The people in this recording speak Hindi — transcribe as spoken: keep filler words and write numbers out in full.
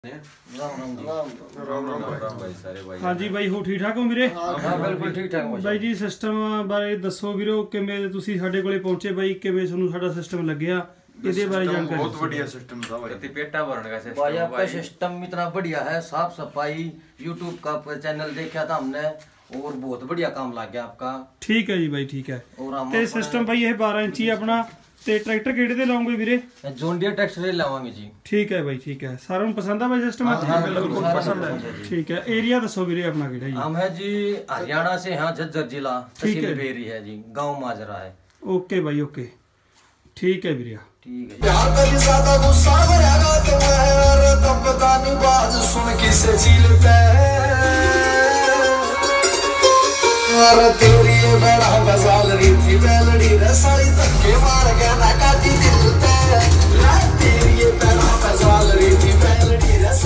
हाँ जी भाई हो ठीक ठाक हो ਵੀਰੇ? ਹਾਂ ਬਿਲਕੁਲ ਠੀਕ ਠਾਕ ਹੋ ਬਾਈ ਜੀ ਸਿਸਟਮ ਬਾਰੇ ਦੱਸੋ ਵੀਰੋ, ਕਿਵੇਂ ਤੁਸੀਂ ਸਾਡੇ ਕੋਲੇ ਪਹੁੰਚੇ ਬਾਈ, ਕਿਵੇਂ ਤੁਹਾਨੂੰ ਸਾਡਾ ਸਿਸਟਮ ਲੱਗਿਆ, इसके बारे जानकारी? बहुत बढ़िया सिस्टम था भाई, पेटा भरने का सिस्टम भाई आपका सिस्टम इतना बढ़िया है, साफ सफाई, यूट्यूब का चैनल देखा था हमने और बहुत बढ़िया काम लग गया आपका। ठीक है जी भाई, ठीक है। ਤੇ ਸਿਸਟਮ ਭਾਈ ਇਹ ਬਾਰਾਂ ਇੰਚੀ ਆਪਣਾ ਤੇ ਟਰੈਕਟਰ ਕਿਹੜੇ ਤੇ ਲਾਉਂਗੇ ਵੀਰੇ? ਜੌਨ ਡੀਅਰ ਟਰੈਕਟਰ ਤੇ ਲਾਵਾਂਗੇ ਜੀ। ਠੀਕ ਹੈ ਬਾਈ, ਠੀਕ ਹੈ। ਸਾਰਿਆਂ ਨੂੰ ਪਸੰਦ ਆ ਬਾਈ ਸਿਸਟਮ? ਹਾਂ ਬਿਲकुल पसंद है। ठीक है। एरिया दसो ਵੀਰੇ ਆਪਣਾ ਕਿਹੜਾ ਜੀ? हम है जी हरियाणा से, हाँ झज्जर जिला, तहसील बेरी है जी, गांव माजरा है। ओके भाई ओके, ठीक है वीरे। ठीक है। यार कभी ज्यादा गुस्सा भरेगा तो मैं यार तब पता नहीं बात सुन किसे झीलता यार तेरी ये बड़ा गजाल रही थी बैलड़ी रे सारी धक्के मार के ना काटी दिल पे यार तेरी ये बड़ा गजाल रही थी बैलड़ी रे